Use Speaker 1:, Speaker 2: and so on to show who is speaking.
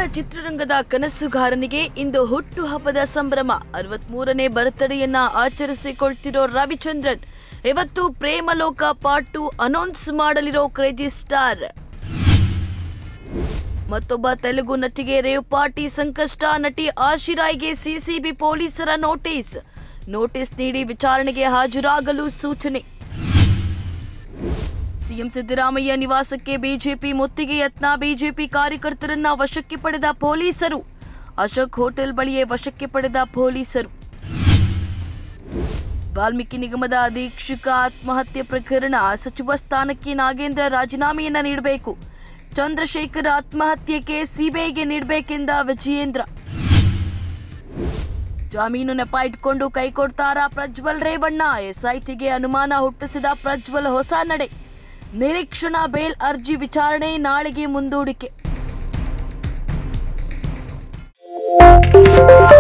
Speaker 1: ಚಿತ್ರರಂಗದ ಕನಸುಗಾರನಿಗೆ ಇಂದು ಹುಟ್ಟುಹಬ್ಬದ ಸಂಭ್ರಮ. 63ನೇ ಬರ್ತ್ಡೇಯನ್ನ ಆಚರಿಸಿಕೊಳ್ತಿರೋ ರವಿಚಂದ್ರನ್ ಇವತ್ತು ಪ್ರೇಮಲೋಕ ಪಾರ್ಟ್ 2 ಅನೌನ್ಸ್ ಮಾಡಲಿರೋ ಕ್ರೇಜಿ ಸ್ಟಾರ್. ಮತ್ತೊಬ್ಬ ತೆಲುಗು ನಟಿಗೆ ರೇವ್ ಪಾರ್ಟಿ ಸಂಕಷ್ಟ. ನಟಿ ಆಶಿರಾಯ್ಗೆ ಸಿಸಿಬಿ ಪೊಲೀಸರ ನೋಟಿಸ್ ನೀಡಿ ವಿಚಾರಣೆಗೆ ಹಾಜರಾಗಲು ಸೂಚನೆ. ಸಿಎಂ ಸಿದ್ದರಾಮಯ್ಯ ನಿವಾಸಕ್ಕೆ ಬಿಜೆಪಿ ಮುತ್ತಿಗೆ ಯತ್ನ. ಬಿಜೆಪಿ ಕಾರ್ಯಕರ್ತರನ್ನ ವಶಕ್ಕೆ ಪಡೆದ ಪೊಲೀಸರು. ಅಶೋಕ್ ಹೋಟೆಲ್ ಬಳಿಯೇ ವಶಕ್ಕೆ ಪಡೆದ ಪೊಲೀಸರು. ವಾಲ್ಮೀಕಿ ನಿಗಮದ ಅಧೀಕ್ಷಕ ಆತ್ಮಹತ್ಯೆ ಪ್ರಕರಣ. ಸಚಿವ ಸ್ಥಾನಕ್ಕೆ ನಾಗೇಂದ್ರ ರಾಜೀನಾಮೆಯನ್ನ ನೀಡಬೇಕು. ಚಂದ್ರಶೇಖರ್ ಆತ್ಮಹತ್ಯೆಗೆ ಸಿಬಿಐಗೆ ನೀಡಬೇಕೆಂದ ವಿಜಯೇಂದ್ರ. ಜಾಮೀನು ನೆಪ ಇಟ್ಕೊಂಡು ಕೈ ಕೊಡ್ತಾರಾ ಪ್ರಜ್ವಲ್ ರೇವಣ್ಣ. ಎಸ್ಐಟಿಗೆ ಅನುಮಾನ ಹುಟ್ಟಿಸಿದ ಪ್ರಜ್ವಲ್ ಹೊಸ ನಡೆ. ನಿರೀಕ್ಷಣಾ ಬೇಲ್ ಅರ್ಜಿ ವಿಚಾರಣೆ ನಾಳೆಗೆ ಮುಂದೂಡಿಕೆ.